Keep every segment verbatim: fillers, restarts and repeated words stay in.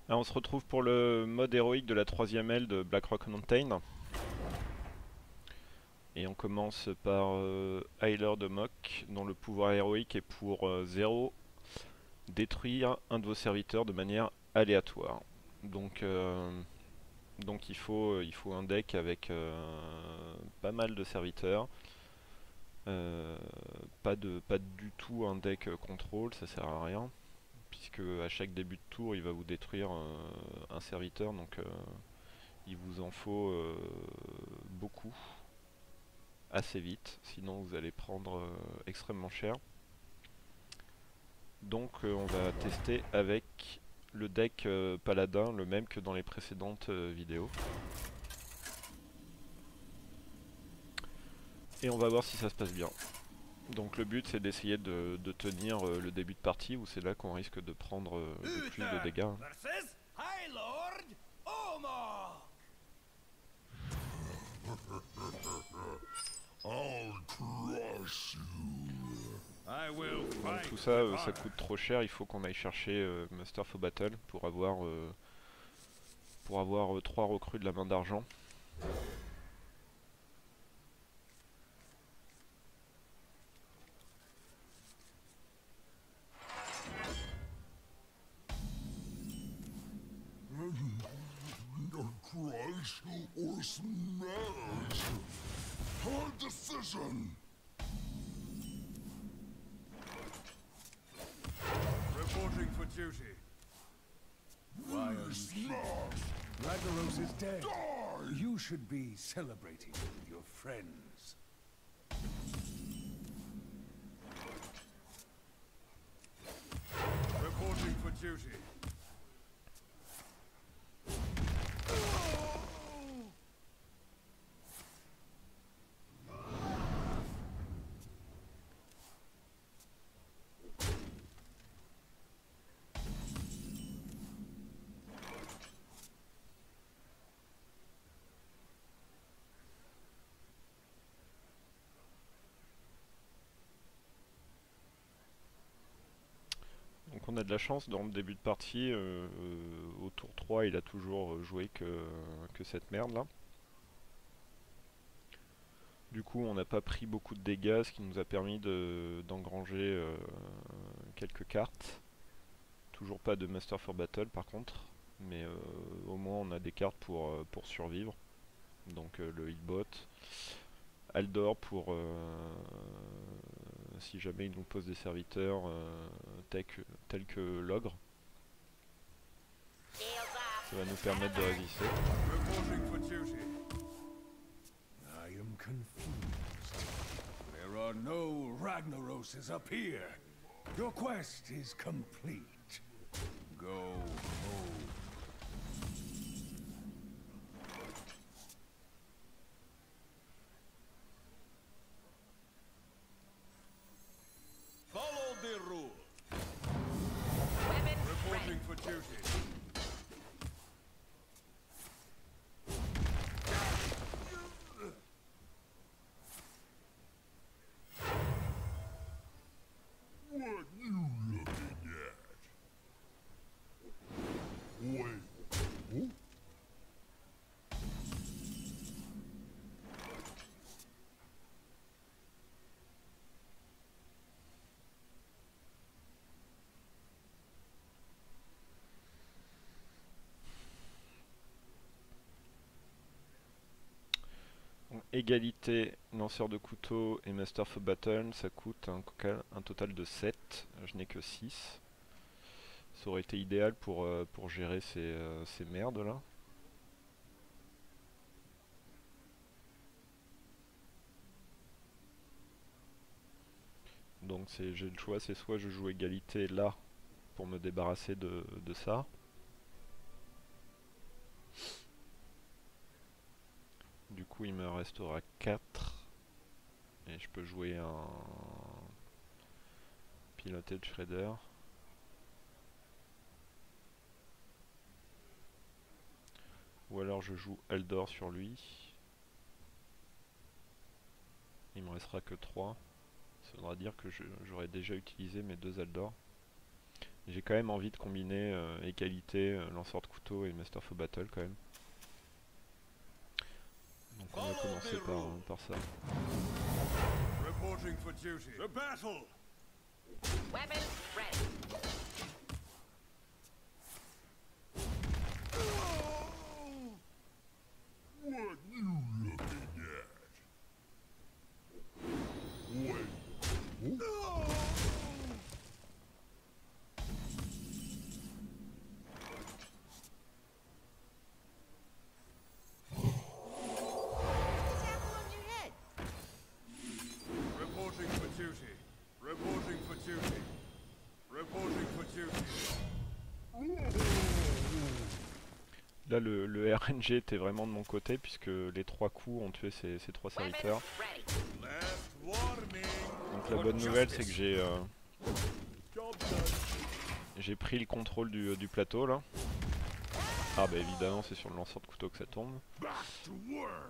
Alors on se retrouve pour le mode héroïque de la troisième aile de Blackrock Mountain. Et on commence par euh, Hyler de Mock, dont le pouvoir héroïque est pour euh, zéro, détruire un de vos serviteurs de manière aléatoire. Donc, euh, donc il, faut, euh, il faut un deck avec euh, pas mal de serviteurs. Euh, pas, de, pas du tout un deck euh, contrôle, ça sert à rien. Puisque à chaque début de tour il va vous détruire euh, un serviteur, donc euh, il vous en faut euh, beaucoup, assez vite, sinon vous allez prendre euh, extrêmement cher. Donc euh, on va tester avec le deck euh, paladin, le même que dans les précédentes euh, vidéos. Et on va voir si ça se passe bien. Donc le but c'est d'essayer de, de tenir euh, le début de partie, où c'est là qu'on risque de prendre euh, le plus de dégâts. Donc tout ça, euh, ça coûte trop cher, il faut qu'on aille chercher euh, Master for Battle pour avoir, euh, pour avoir euh, trois recrues de la main d'argent. Crush or smash. Hard decision. Reporting for duty. Why are you Smash. Ragnaros is dead. Die. You should be celebrating with your friends. Reporting for duty. Donc on a de la chance, dans le début de partie, euh, euh, au tour trois il a toujours joué que, que cette merde là. Du coup on n'a pas pris beaucoup de dégâts, ce qui nous a permis d'engranger de, euh, quelques cartes. Toujours pas de Master for Battle par contre, mais euh, au moins on a des cartes pour, euh, pour survivre. Donc euh, le Hitbot, Aldor pour euh, si jamais il nous pose des serviteurs euh, tels que, tel que l'ogre. Ça va nous permettre de résister. Reporting for duty. I am confused. There are no Ragnaroses up here. Your quest is complete. Go home. Follow the rule. Reporting for duty. What you looking at? Wait. Who? Donc, égalité, lanceur de couteau et Master for Battle, ça coûte un, un total de sept. Je n'ai que six. Ça aurait été idéal pour, euh, pour gérer ces, euh, ces merdes là. Donc j'ai le choix, c'est soit je joue égalité là pour me débarrasser de, de ça. Du coup il me restera quatre. Et je peux jouer un piloté de Shredder. Ou alors je joue Eldor sur lui. Il me restera que trois. Ça voudra dire que j'aurais déjà utilisé mes deux Eldor. J'ai quand même envie de combiner euh, égalité, euh, lanceur de couteau et Master of Battle quand même. Donc on va commencer par, euh, par ça. Reporting for duty. The battle! Weapons ready. What you looking at? Wait. Oh. What's the apple on your head? Reporting for duty. Reporting for duty. Reporting for duty. Là le, le R N G était vraiment de mon côté puisque les trois coups ont tué ces, ces trois serviteurs. Weapons ready. Last warning. Donc la bonne nouvelle c'est que j'ai euh, j'ai pris le contrôle du, du plateau là. Ah bah évidemment c'est sur le lanceur de couteau que ça tombe. Back to work.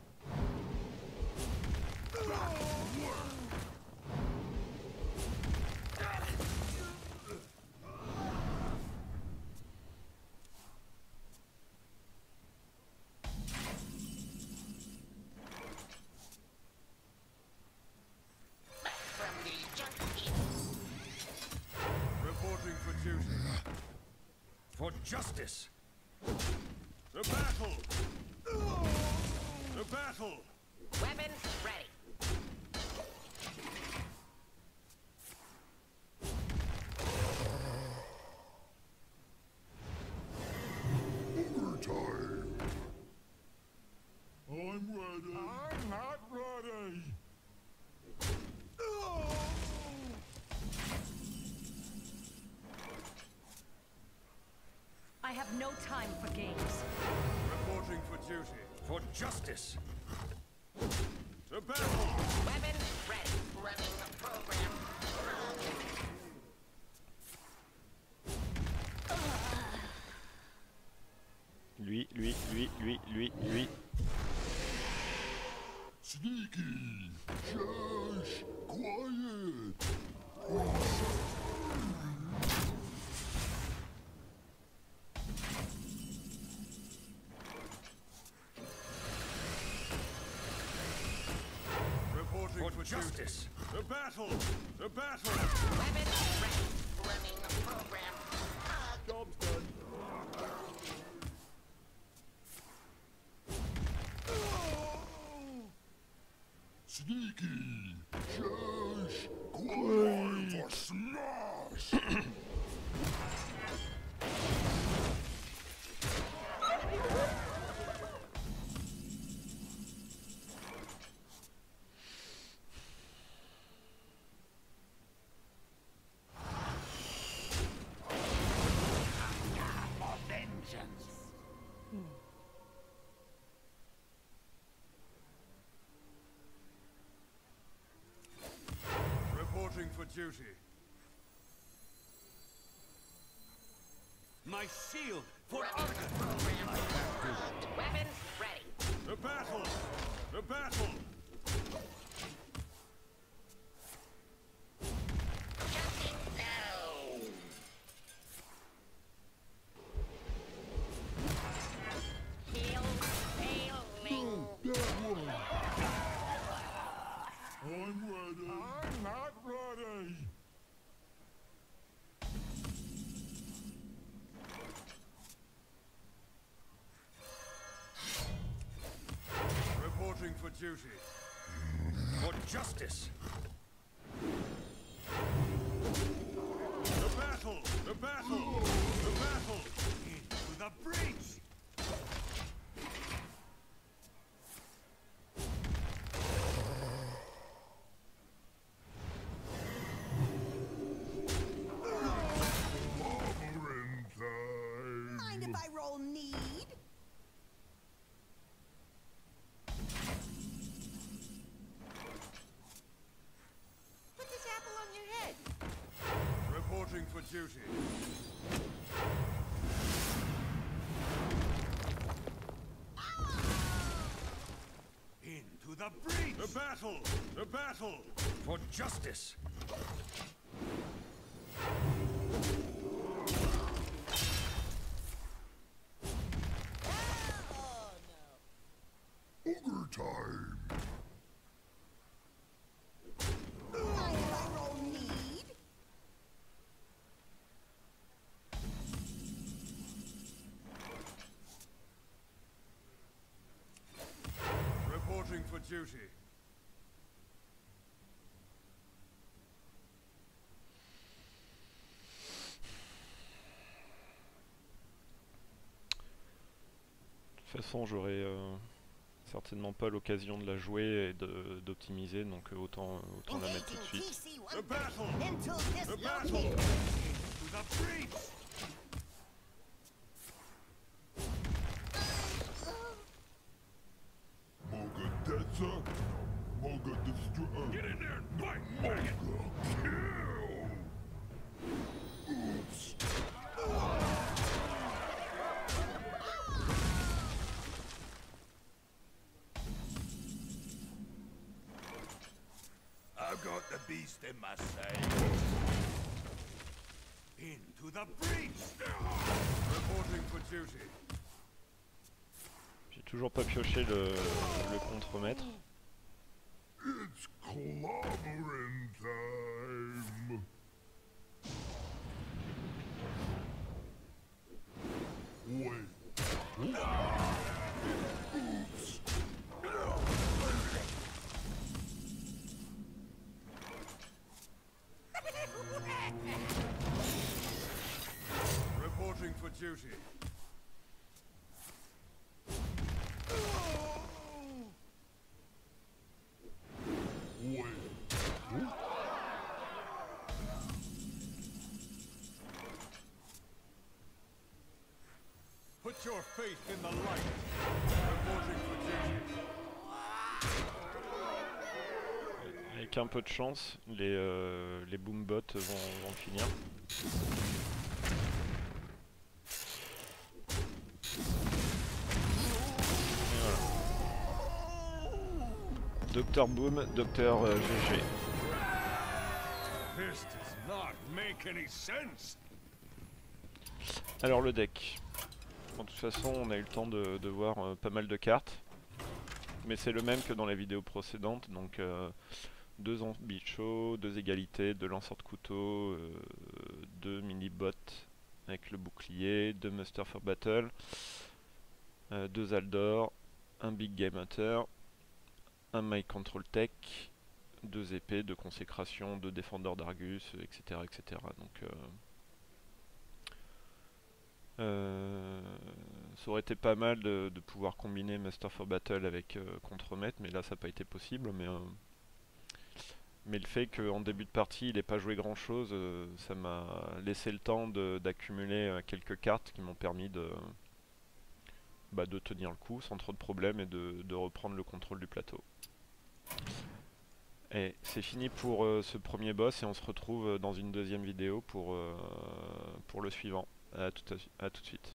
From the jungle. Reporting for duty. For justice. The battle. The battle. Weapons ready. Overtime. I'm ready. I'm not ready. I have no time for games. Reporting for duty. For justice. The battle. Weapons ready. Running the program. Lui, lui, lui, lui, lui, lui. Sneaky. Shush. Quiet. Reporting for justice. The battle. The battle. Weapons ready. Running the program. Job's done. Sneaky. Shush. Quiet. For smash. Reporting for duty. My shield for Running the program. Weapons ready. The battle. The battle. Jumping down. Heal, failing. That one. I'm ready. I'm not ready. Reporting for duty. For justice. The battle. The battle. The battle. into the breach. Clobbering time. Mind if I roll need? Put this apple on your head. Reporting for duty. Into the breach. The battle. The battle. For justice. time. Mind if I roll need? Reporting for duty. De toute façon, j'aurai euh, certainement pas l'occasion de la jouer et de- d'optimiser, donc euh, autant, autant la mettre tout de suite. T C The one battle! until The battle! dislocated. To the breach! Moga Detza. Moga Destroy. Get in there and fight! Bang it! Kill. Oops. I've got the beast in my sight. Into the breach! Reporting for duty. J'ai toujours pas pioché le, le contremaître. It's clobbering time. Wait. Oops. Reporting for duty. Wait. Put your faith in the light. Reporting for duty. Avec un peu de chance, les, euh, les boombots vont, vont finir. Et voilà. Docteur Boom, Docteur euh, G G. This does not make any sense! Alors le deck. Bon, de toute façon, on a eu le temps de, de voir euh, pas mal de cartes. Mais c'est le même que dans les vidéos précédentes. Donc euh, deux zombies chauds, deux égalités, deux lanceurs de couteau, euh, deux mini-bots avec le bouclier, deux Muster for Battle, euh, deux Aldor, un Big Game Hunter, un Mind Control Tech, deux épées, deux consécration, deux défendeurs d'Argus, et cetera et cetera. Donc euh, Euh, ça aurait été pas mal de, de pouvoir combiner Master for Battle avec euh, Contremaître, mais là ça n'a pas été possible. Mais, euh, mais le fait qu'en début de partie il n'ait pas joué grand chose, euh, ça m'a laissé le temps d'accumuler euh, quelques cartes qui m'ont permis de, bah, de tenir le coup sans trop de problèmes et de, de reprendre le contrôle du plateau. Et c'est fini pour euh, ce premier boss et on se retrouve dans une deuxième vidéo pour, euh, pour le suivant. A tout, à, à tout de suite.